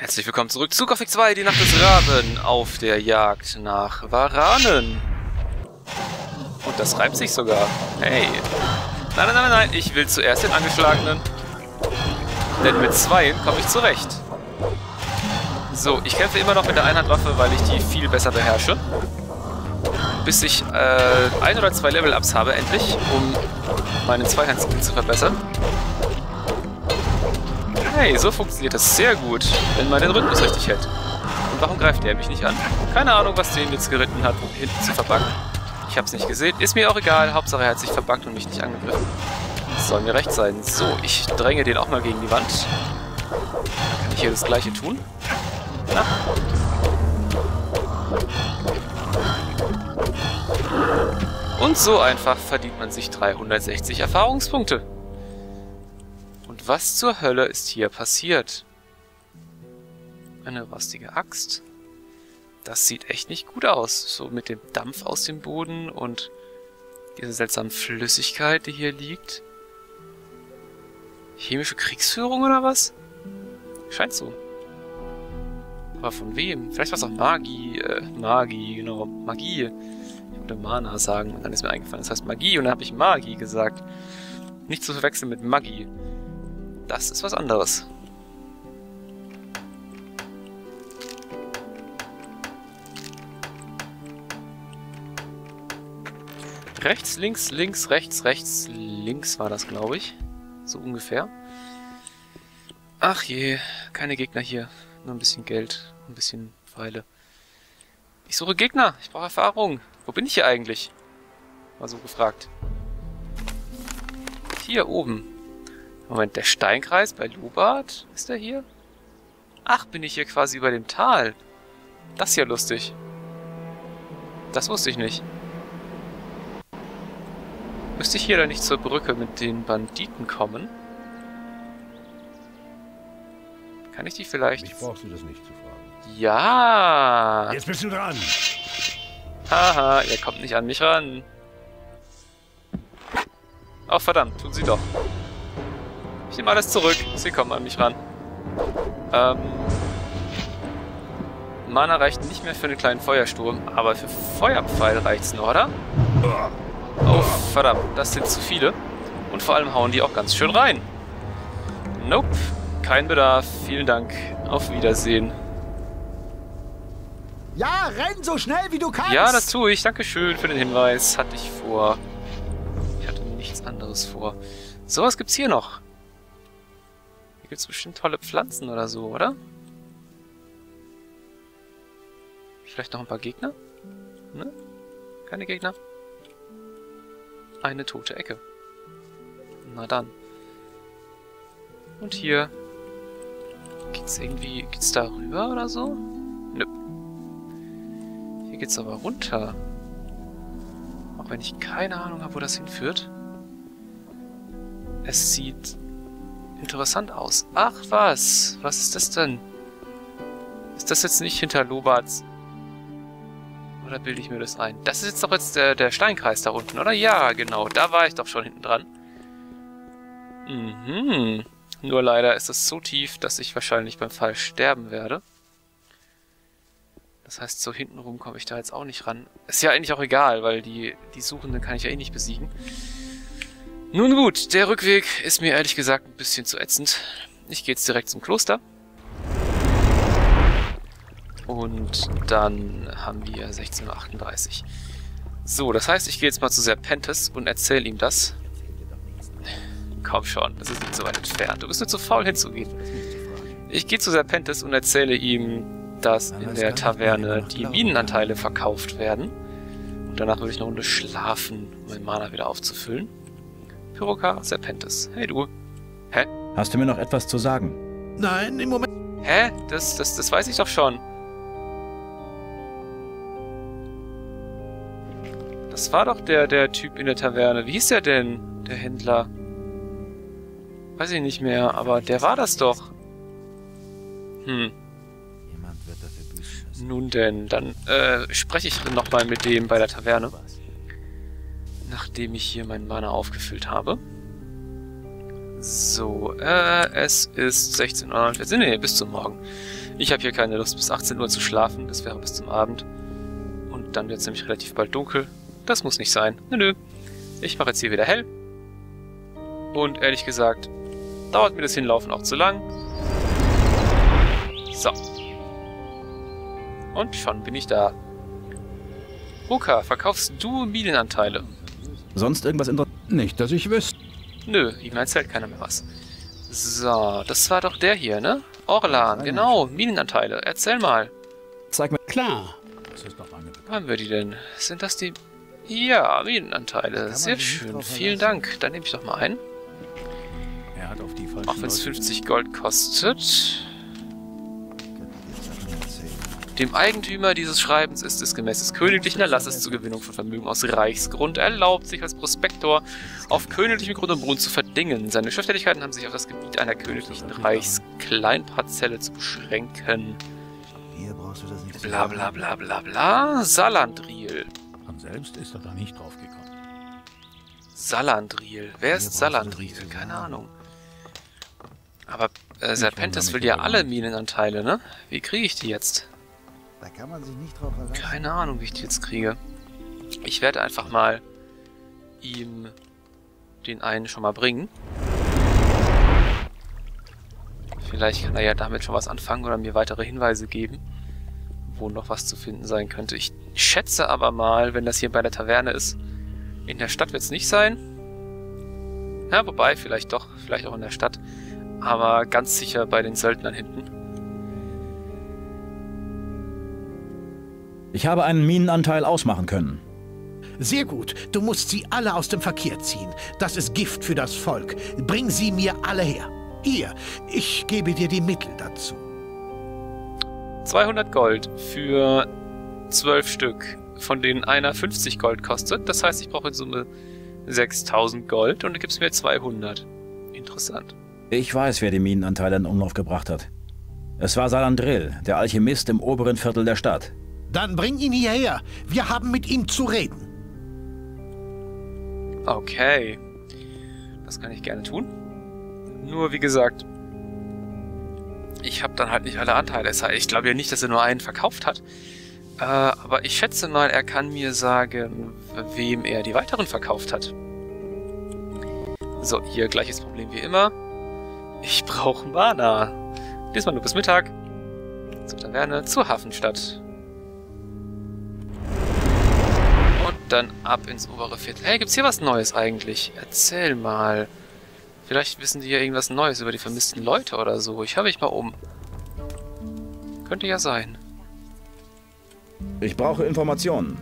Herzlich willkommen zurück zu Gothic 2, die Nacht des Raben, auf der Jagd nach Varanen. Und das reimt sich sogar. Hey. Nein, nein, nein, nein, ich will zuerst den Angeschlagenen. Denn mit Zweien komme ich zurecht. So, ich kämpfe immer noch mit der Einhandwaffe, weil ich die viel besser beherrsche. Bis ich 1 oder 2 Level-Ups habe, endlich, um meinen Zweihand-Skill zu verbessern. Hey, so funktioniert das sehr gut, wenn man den Rhythmus richtig hält. Und warum greift der mich nicht an? Keine Ahnung, was den jetzt geritten hat, um hinten zu verbacken. Ich hab's nicht gesehen. Ist mir auch egal. Hauptsache, er hat sich verbackt und mich nicht angegriffen. Das soll mir recht sein. So, ich dränge den auch mal gegen die Wand. Dann kann ich hier das gleiche tun. Na? Und so einfach verdient man sich 360 Erfahrungspunkte. Und was zur Hölle ist hier passiert? Eine rostige Axt. Das sieht echt nicht gut aus. So mit dem Dampf aus dem Boden und diese seltsame Flüssigkeit, die hier liegt. Chemische Kriegsführung oder was? Scheint so. Aber von wem? Vielleicht war es auch Magie. Magie, genau. Magie. Ich wollte Mana sagen und dann ist mir eingefallen, das heißt Magie und dann habe ich Magie gesagt. Nicht zu verwechseln mit Magie. Das ist was anderes. Rechts, links, links, rechts, rechts, links war das, glaube ich. So ungefähr. Ach je, keine Gegner hier. Nur ein bisschen Geld, ein bisschen Pfeile. Ich suche Gegner, ich brauche Erfahrung. Wo bin ich hier eigentlich? Mal so gefragt. Hier oben. Moment, der Steinkreis bei Lobart? Ist der hier? Ach, bin ich hier quasi über dem Tal. Das ist ja lustig. Das wusste ich nicht. Müsste ich hier dann nicht zur Brücke mit den Banditen kommen? Kann ich die vielleicht... Ich brauchst du das nicht zu fragen. Ja! Jetzt bist du dran! Haha, ihr kommt nicht an mich ran. Oh, verdammt, tun sie doch. Ich nehme alles zurück. Sie kommen an mich ran. Mana reicht nicht mehr für einen kleinen Feuersturm, aber für Feuerpfeil reicht's noch, oder? Oh, verdammt, das sind zu viele. Und vor allem hauen die auch ganz schön rein. Nope, kein Bedarf. Vielen Dank. Auf Wiedersehen. Ja, renn so schnell wie du kannst! Ja, das tue ich. Dankeschön für den Hinweis. Hatte ich vor. Ich hatte nichts anderes vor. So, was gibt's hier noch? Hier gibt's bestimmt tolle Pflanzen oder so, oder? Vielleicht noch ein paar Gegner? Ne? Keine Gegner? Eine tote Ecke. Na dann. Und hier. Geht's da rüber oder so? Nö. Hier geht's aber runter. Auch wenn ich keine Ahnung habe, wo das hinführt. Es sieht interessant aus. Ach was? Was ist das denn? Ist das jetzt nicht hinter Lobarts? Oder bilde ich mir das ein? Das ist jetzt doch jetzt der Steinkreis da unten, oder? Ja, genau. Da war ich doch schon hinten dran. Mhm. Nur leider ist es so tief, dass ich wahrscheinlich beim Fall sterben werde. Das heißt, so hintenrum komme ich da jetzt auch nicht ran. Ist ja eigentlich auch egal, weil die Suchenden kann ich ja eh nicht besiegen. Nun gut, der Rückweg ist mir ehrlich gesagt ein bisschen zu ätzend. Ich gehe jetzt direkt zum Kloster. Und dann haben wir 16:38 Uhr. So, das heißt, ich gehe jetzt mal zu Serpentis und erzähle ihm das. Komm schon, das ist nicht so weit entfernt. Du bist nur zu faul hinzugehen. Ich gehe zu Serpentis und erzähle ihm, dass in der Taverne die Minenanteile verkauft werden. Und danach will ich eine Runde schlafen, um mein Mana wieder aufzufüllen. Pyroka, Serpentis. Hey du. Hä? Hast du mir noch etwas zu sagen? Nein, im Moment... Hä? Das weiß ich doch schon. Das war doch der Typ in der Taverne. Wie hieß der denn? Der Händler. Weiß ich nicht mehr, aber der war das doch. Nun denn, dann spreche ich nochmal mit dem bei der Taverne. Nachdem ich hier meinen Mana aufgefüllt habe. So, es ist 16:49 Uhr. Nee, bis zum Morgen. Ich habe hier keine Lust, bis 18 Uhr zu schlafen. Das wäre bis zum Abend. Und dann wird es nämlich relativ bald dunkel. Das muss nicht sein. Nö. Ich mache jetzt hier wieder hell. Und ehrlich gesagt, dauert mir das Hinlaufen auch zu lang. So. Und schon bin ich da. Ruka, verkaufst du Minenanteile? Sonst irgendwas interessantes? Nicht, dass ich wüsste. Nö, ihm erzählt keiner mehr was. So, das war doch der hier, ne? Orlan, genau, Minenanteile. Erzähl mal. Zeig mir. Klar. Wo haben wir die denn? Sind das die... Ja, Minenanteile. Sehr schön. Vielen Dank. Dann nehme ich doch mal ein. Er hat auf die falschen Auch wenn es 50 Gold kostet. Dem Eigentümer dieses Schreibens ist es gemäß des königlichen Erlasses zur Gewinnung von Vermögen aus Reichsgrund erlaubt, sich als Prospektor auf königlichem Grund und Boden zu verdingen. Seine Geschäftstätigkeiten haben sich auf das Gebiet einer königlichen Reichskleinparzelle zu beschränken. Bla bla bla bla bla. Salandriel. Von selbst ist er da nicht drauf gekommen. Salandriel. Wer ist Salandriel? Keine Ahnung. Aber Serpentis will ja alle Minenanteile, ne? Wie kriege ich die jetzt? Da kann man sich nicht drauf verlassen. Keine Ahnung, wie ich die jetzt kriege. Ich werde einfach mal ihm den einen schon mal bringen. Vielleicht kann er ja damit schon was anfangen oder mir weitere Hinweise geben, wo noch was zu finden sein könnte. Ich schätze aber mal, wenn das hier bei der Taverne ist, in der Stadt wird es nicht sein. Ja, wobei, vielleicht doch, vielleicht auch in der Stadt. Aber ganz sicher bei den Söldnern hinten. Ich habe einen Minenanteil ausmachen können. Sehr gut. Du musst sie alle aus dem Verkehr ziehen. Das ist Gift für das Volk. Bring sie mir alle her. Hier, ich gebe dir die Mittel dazu. 200 Gold für 12 Stück, von denen einer 50 Gold kostet. Das heißt, ich brauche in Summe 6000 Gold und du gibst mir 200. Interessant. Ich weiß, wer die Minenanteile in Umlauf gebracht hat. Es war Salandriel, der Alchemist im oberen Viertel der Stadt. Dann bring ihn hierher. Wir haben mit ihm zu reden. Okay. Das kann ich gerne tun. Nur, wie gesagt, ich habe dann halt nicht alle Anteile. Ich glaube ja nicht, dass er nur einen verkauft hat. Aber ich schätze mal, er kann mir sagen, wem er die weiteren verkauft hat. So, hier gleiches Problem wie immer. Ich brauche Mana. Diesmal nur bis Mittag. Zur Taverne, zur Hafenstadt. Und dann ab ins obere Viertel. Hey, gibt's hier was Neues eigentlich? Erzähl mal. Vielleicht wissen die ja irgendwas Neues über die vermissten Leute oder so. Ich höre mich mal um. Könnte ja sein. Ich brauche Informationen.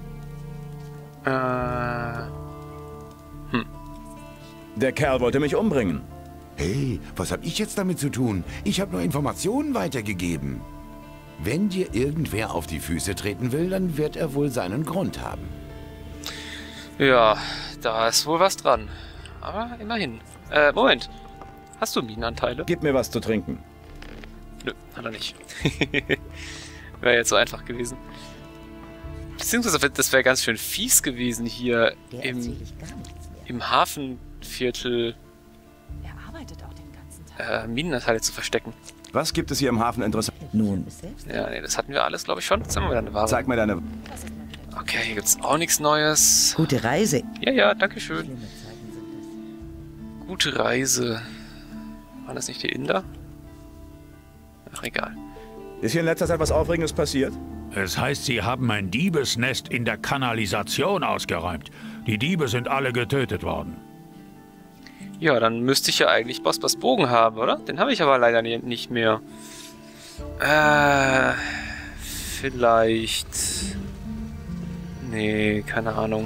Der Kerl wollte mich umbringen. Hey, was hab ich jetzt damit zu tun? Ich habe nur Informationen weitergegeben. Wenn dir irgendwer auf die Füße treten will, dann wird er wohl seinen Grund haben. Ja, da ist wohl was dran. Aber immerhin. Moment. Hast du Minenanteile? Gib mir was zu trinken. Nö, hat er nicht. Wäre jetzt so einfach gewesen. Beziehungsweise, das wäre ganz schön fies gewesen hier im Hafenviertel Minenanteile zu verstecken. Was gibt es hier im Hafen interessant? Nun, Ja, nee, das hatten wir alles, glaube ich, schon. Jetzt haben wir wieder eine Ware. zeig mir deine... Okay, hier gibt's auch nichts Neues. Gute Reise. Ja, danke schön. Gute Reise. Waren das nicht die Inder? Ach, egal. Ist hier in letzter Zeit was Aufregendes passiert? Es heißt, sie haben ein Diebesnest in der Kanalisation ausgeräumt. Die Diebe sind alle getötet worden. Ja, dann müsste ich ja eigentlich Bospers Bogen haben, oder? Den habe ich aber leider nicht mehr. Vielleicht... Nee, keine Ahnung.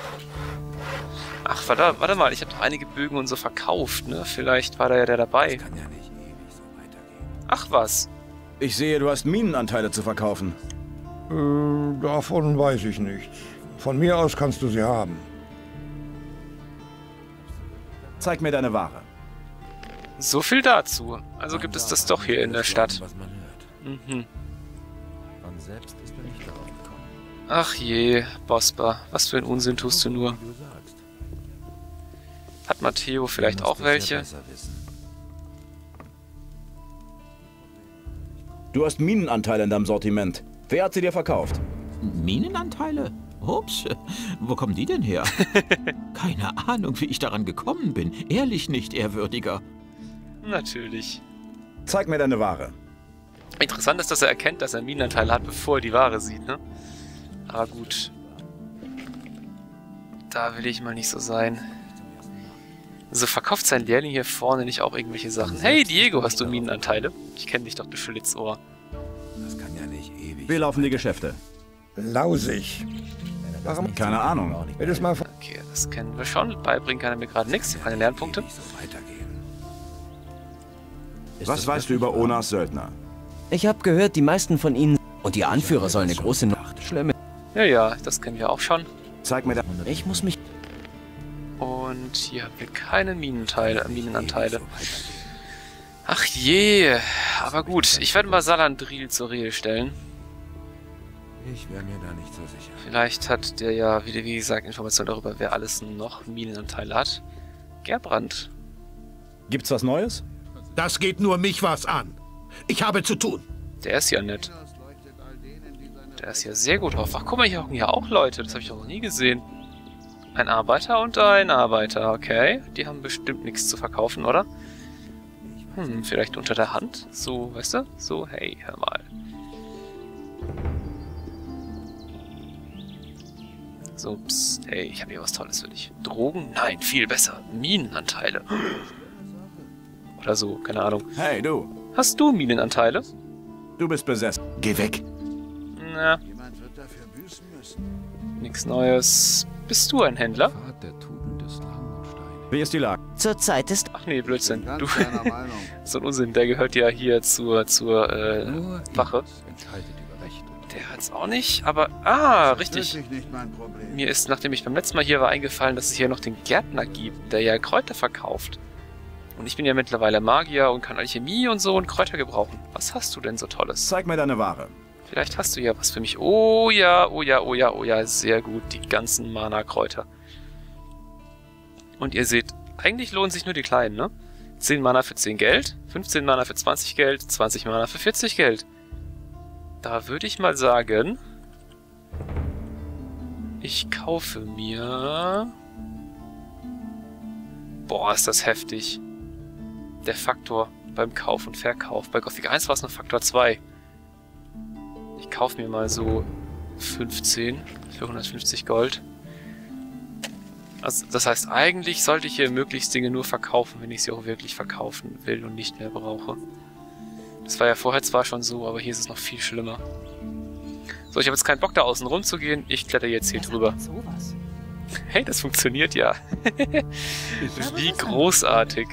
Ach, warte mal, ich habe doch einige Bögen und so verkauft, ne? Vielleicht war da ja der dabei. Ach was. Ich sehe, du hast Minenanteile zu verkaufen. Davon weiß ich nichts. Von mir aus kannst du sie haben. Zeig mir deine Ware. So viel dazu. Also gibt es das doch hier in der Stadt. Mhm. Ach je, Bosper, was für ein Unsinn tust du nur. Hat Matteo vielleicht auch welche? Du hast Minenanteile in deinem Sortiment. Wer hat sie dir verkauft? Minenanteile? Ups, wo kommen die denn her? Keine Ahnung, wie ich daran gekommen bin. Ehrlich nicht, Ehrwürdiger. Natürlich. Zeig mir deine Ware. Interessant ist, dass er erkennt, dass er Minenanteile hat, bevor er die Ware sieht, ne? Aber gut. Da will ich mal nicht so sein. So, verkauft sein Lehrling hier vorne nicht auch irgendwelche Sachen? Hey, Diego, hast du Minenanteile? Ich kenne dich doch, du Schlitzohr. Das kann ja nicht ewig. Wie laufen die Geschäfte? Lausig. Warum? Keine Ahnung. Jedes Mal Okay, das kennen wir schon. Beibringen kann er mir gerade nichts. Keine Lernpunkte. Nicht so weitergehen. Was weißt du über Onas Söldner? Ich habe gehört, die meisten von ihnen und ihr Anführer soll eine große Schlimme. Ja, das kennen wir auch schon. Zeig mir Ich muss mich... Und hier haben wir keine Minenanteile. Ach je. Aber gut, ich werde mal Salandril zur Rede stellen. Ich wäre mir da nicht so sicher. Vielleicht hat der ja, wie gesagt, Informationen darüber, wer alles noch Minenanteile hat. Gerbrand. Gibt's was Neues? Das geht nur mich was an. Ich habe zu tun. Der ist ja nett. Der ist ja sehr gut drauf. Ach, guck mal, hier hocken ja auch Leute. Das habe ich auch noch nie gesehen. Ein Arbeiter und ein Arbeiter. Okay. Die haben bestimmt nichts zu verkaufen, oder? Vielleicht unter der Hand? So, weißt du? So, hey, hör mal. So, psst, hey, ich habe hier was Tolles für dich. Drogen? Nein, viel besser. Minenanteile. Oder so, keine Ahnung. Hey, du. Hast du Minenanteile? Du bist besessen. Geh weg. Na, Jemand wird dafür büßen müssen. nix Neues. Bist du ein Händler? Wie ist die Lage? Zurzeit ist... Ach nee, Blödsinn. Ganz Du, deiner Meinung. so ein Unsinn. Der gehört ja hier zur Wache. Der hat's auch nicht, aber... Ah, richtig. Wirklich nicht mein Problem. Mir ist, nachdem ich beim letzten Mal hier war, eingefallen, dass es hier noch den Gärtner gibt, der ja Kräuter verkauft. Und ich bin ja mittlerweile Magier und kann Alchemie und so und Kräuter gebrauchen. Was hast du denn so Tolles? Zeig mir deine Ware. Vielleicht hast du ja was für mich. Oh ja, oh ja, oh ja, oh ja, sehr gut. Die ganzen Mana-Kräuter. Und ihr seht, eigentlich lohnen sich nur die kleinen, ne? 10 Mana für 10 Geld, 15 Mana für 20 Geld, 20 Mana für 40 Geld. Da würde ich mal sagen, ich kaufe mir... Boah, ist das heftig. Der Faktor beim Kauf und Verkauf. Bei Gothic 1 war es noch Faktor 2. Ich kaufe mir mal so 15 für 150 Gold. Also, das heißt, eigentlich sollte ich hier möglichst Dinge nur verkaufen, wenn ich sie auch wirklich verkaufen will und nicht mehr brauche. Das war ja vorher zwar schon so, aber hier ist es noch viel schlimmer. So, ich habe jetzt keinen Bock, da außen rum zu gehen. Ich kletter jetzt hier drüber. Hey, das funktioniert ja. Wie großartig.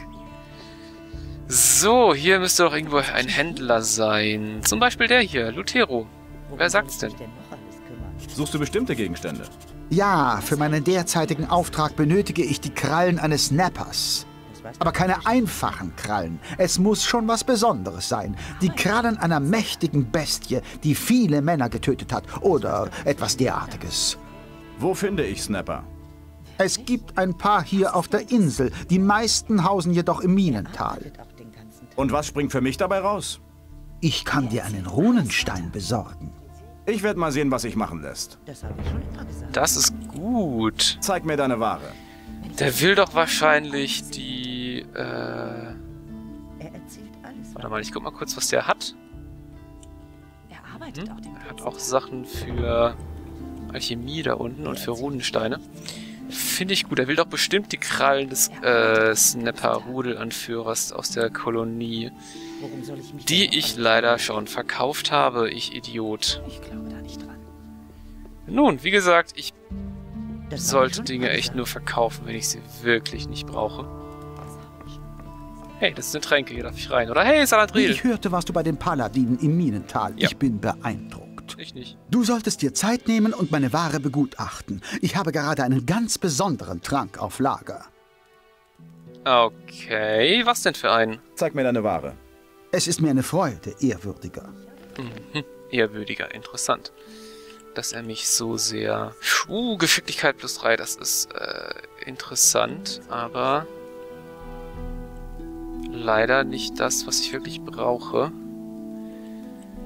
So, hier müsste doch irgendwo ein Händler sein. Zum Beispiel der hier, Lutero. Wer sagt's denn? Suchst du bestimmte Gegenstände? Ja, für meinen derzeitigen Auftrag benötige ich die Krallen eines Snappers. Aber keine einfachen Krallen. Es muss schon was Besonderes sein. Die Krallen einer mächtigen Bestie, die viele Männer getötet hat. Oder etwas derartiges. Wo finde ich Snapper? Es gibt ein paar hier auf der Insel. Die meisten hausen jedoch im Minental. Und was springt für mich dabei raus? Ich kann dir einen Runenstein besorgen. Ich werde mal sehen, was sich machen lässt. Das ist gut. Zeig mir deine Ware. Der will doch wahrscheinlich die... Warte mal, ich guck mal kurz, was der hat. Er hat auch Sachen für Alchemie da unten und für Runensteine. Finde ich gut. Er will doch bestimmt die Krallen des Snapper-Rudelanführers aus der Kolonie, die ich leider schon verkauft habe, ich Idiot. Nun, wie gesagt, ich sollte Dinge echt nur verkaufen, wenn ich sie wirklich nicht brauche. Hey, das sind Tränke, hier darf ich rein. Oder hey, Salandril. Ich hörte, warst du bei den Paladinen im Minental. Ja. Ich bin beeindruckt. Ich nicht. Du solltest dir Zeit nehmen und meine Ware begutachten. Ich habe gerade einen ganz besonderen Trank auf Lager. Okay, was denn für einen? Zeig mir deine Ware. Es ist mir eine Freude, Ehrwürdiger. Ehrwürdiger, interessant. Dass er mich so sehr... Geschicklichkeit plus 3, das ist interessant, aber... leider nicht das, was ich wirklich brauche.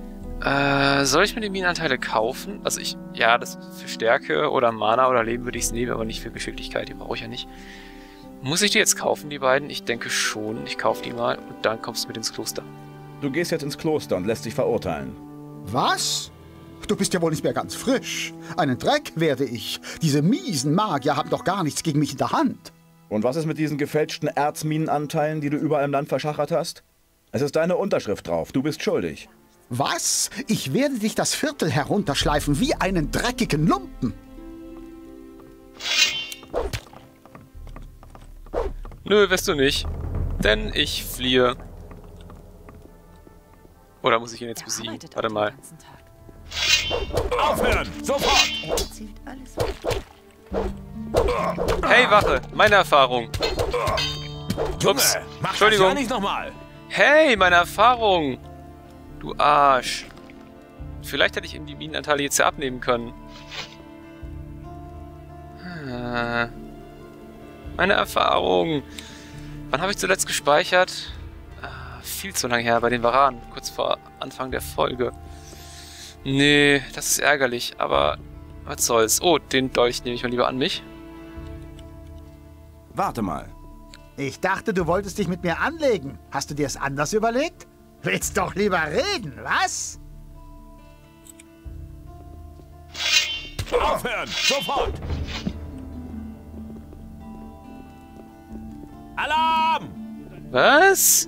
Soll ich mir die Minenanteile kaufen? Also ja, das für Stärke oder Mana oder Leben würde ich es nehmen, aber nicht für Geschicklichkeit, die brauche ich ja nicht. Muss ich die jetzt kaufen, die beiden? Ich denke schon. Ich kaufe die mal und dann kommst du mit ins Kloster. Du gehst jetzt ins Kloster und lässt dich verurteilen. Was? Du bist ja wohl nicht mehr ganz frisch. Einen Dreck werde ich. Diese miesen Magier haben doch gar nichts gegen mich in der Hand. Und was ist mit diesen gefälschten Erzminenanteilen, die du überall im Land verschachert hast? Es ist deine Unterschrift drauf. Du bist schuldig. Was? Ich werde dich das Viertel herunterschleifen wie einen dreckigen Lumpen. Nö, wirst du nicht. Denn ich fliehe. Oder muss ich ihn jetzt besiegen? Warte mal. Aufhören! Sofort! Hey, Wache! Meine Erfahrung! Ups! Entschuldigung! Ja nicht nochmal! Hey, meine Erfahrung! Du Arsch! Vielleicht hätte ich ihm die Minenanteile jetzt ja abnehmen können. Meine Erfahrung! Wann habe ich zuletzt gespeichert? Viel zu lange her, bei den Varanen. Kurz vor Anfang der Folge. Nee, das ist ärgerlich, aber was soll's. Oh, den Dolch nehme ich mal lieber an mich. Warte mal. Ich dachte, du wolltest dich mit mir anlegen. Hast du dir es anders überlegt? Willst doch lieber reden, was? Aufhören! Sofort! Alarm! Was?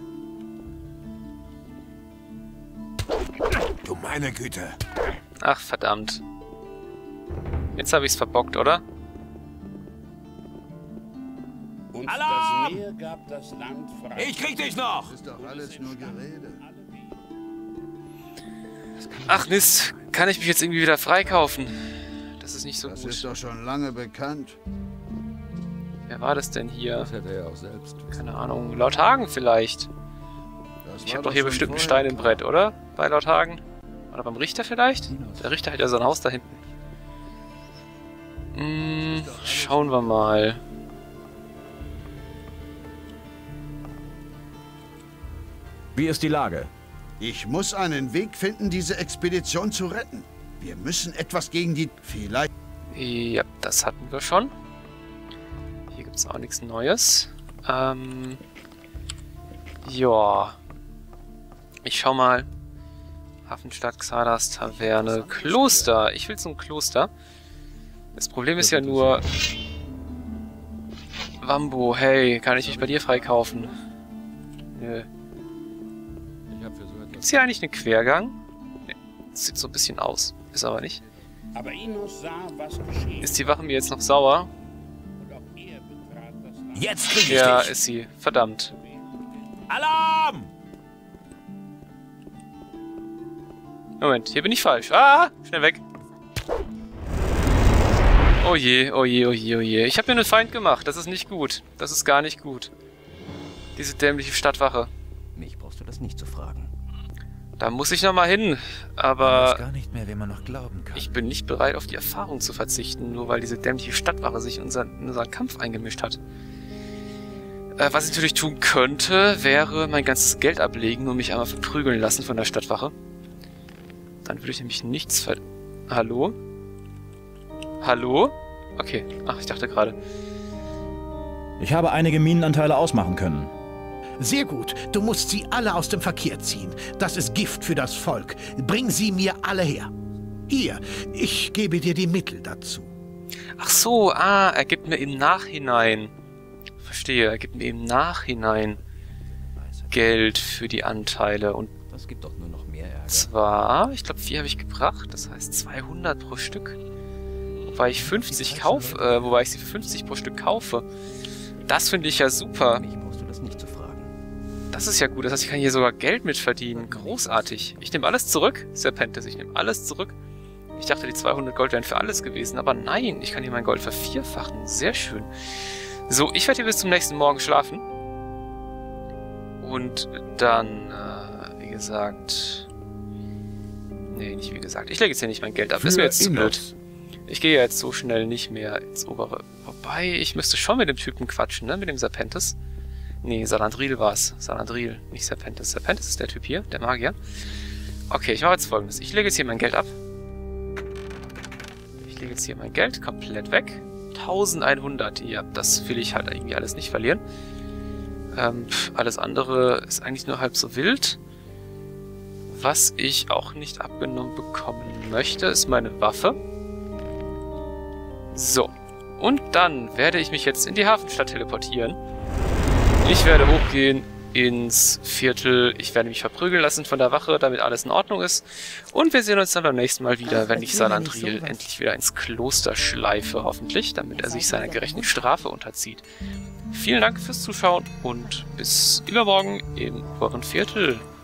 Du meine Güte! Ach, verdammt. Jetzt habe ich's verbockt, oder? Und Alarm! das Meer gab das Land frei. Ich krieg dich noch! Ist doch alles nur Gerede. Ach Mist, kann ich mich jetzt irgendwie wieder freikaufen? Das ist nicht so Das gut. ist doch schon lange bekannt. Wer war das denn hier? Das hätte er auch selbst. Keine Ahnung. Lauthagen vielleicht. Das Ich war habe doch hier schon bestimmt einen vorher Stein im Brett, oder? Bei Lauthagen? Oder beim Richter vielleicht? Der Richter hat ja so ein Haus da hinten. Schauen wir mal. Wie ist die Lage? Ich muss einen Weg finden, diese Expedition zu retten. Wir müssen etwas gegen die... Vielleicht... Ja, das hatten wir schon. Hier gibt es auch nichts Neues. Ja. Ich schau mal. Hafenstadt, Xardas, Taverne, Kloster. Ich will zum Kloster. Das Problem ist ja nur... Wambo, hey, kann ich mich bei dir freikaufen? Nö. Ist hier eigentlich ein Quergang? Ne, sieht so ein bisschen aus. Ist aber nicht. Aber Inos sah, was geschehen. Ist die Wache mir jetzt noch sauer? Und auch er betrat das Land. Jetzt krieg ich Ja, dich! ist sie. Verdammt. Alarm! Moment, hier bin ich falsch. Ah! Schnell weg. Oh je, oh je, oh je, oh je. Ich habe mir einen Feind gemacht. Das ist nicht gut. Das ist gar nicht gut. Diese dämliche Stadtwache. Mich brauchst du das nicht zu fragen. Da muss ich nochmal hin. Man Aber weiß gar nicht mehr, wem man noch glauben kann. ich bin nicht bereit, auf die Erfahrung zu verzichten, nur weil diese dämliche Stadtwache sich in unseren Kampf eingemischt hat. Was ich natürlich tun könnte, wäre mein ganzes Geld ablegen und mich einmal verprügeln lassen von der Stadtwache. Dann würde ich nämlich nichts ver... Hallo? Hallo? Okay. Ach, ich dachte gerade. Ich habe einige Minenanteile ausmachen können. Sehr gut. Du musst sie alle aus dem Verkehr ziehen. Das ist Gift für das Volk. Bring sie mir alle her. Hier, ich gebe dir die Mittel dazu. Ach so, er gibt mir im Nachhinein... Verstehe, er gibt mir im Nachhinein Geld für die Anteile. Und Das gibt doch nur noch mehr Ärger. zwar, ich glaube 4 habe ich gebracht, das heißt 200 pro Stück. Wobei ich 50 kaufe, wobei ich sie für 50 pro Stück kaufe. Das finde ich ja super. Mich brauchst du das nicht zu fragen. Das ist ja gut, das heißt, ich kann hier sogar Geld mit verdienen. Großartig. Ich nehme alles zurück, Serpentis, ich nehme alles zurück. Ich dachte, die 200 Gold wären für alles gewesen, aber nein, ich kann hier mein Gold vervierfachen. Sehr schön. So, ich werde hier bis zum nächsten Morgen schlafen. Und dann, wie gesagt... Nee, nicht wie gesagt. Ich lege jetzt hier nicht mein Geld ab. Ist mir jetzt zu blöd. Ich gehe ja jetzt so schnell nicht mehr ins Obere. Wobei, ich müsste schon mit dem Typen quatschen, ne? Mit dem Nee, Salandril war's. Salandril, nicht Serpentis. Serpentis ist der Typ hier, der Magier. Okay, ich mache jetzt Folgendes. Ich lege jetzt hier mein Geld ab. Ich lege jetzt hier mein Geld komplett weg. 1100, ja, das will ich halt irgendwie alles nicht verlieren. Alles andere ist eigentlich nur halb so wild. Was ich auch nicht abgenommen bekommen möchte, ist meine Waffe. So. Und dann werde ich mich jetzt in die Hafenstadt teleportieren. Ich werde hochgehen ins Viertel. Ich werde mich verprügeln lassen von der Wache, damit alles in Ordnung ist. Und wir sehen uns dann beim nächsten Mal wieder, wenn ich Salandril endlich wieder ins Kloster schleife, hoffentlich, damit er sich seiner gerechten Strafe unterzieht. Vielen Dank fürs Zuschauen und bis übermorgen im oberen Viertel.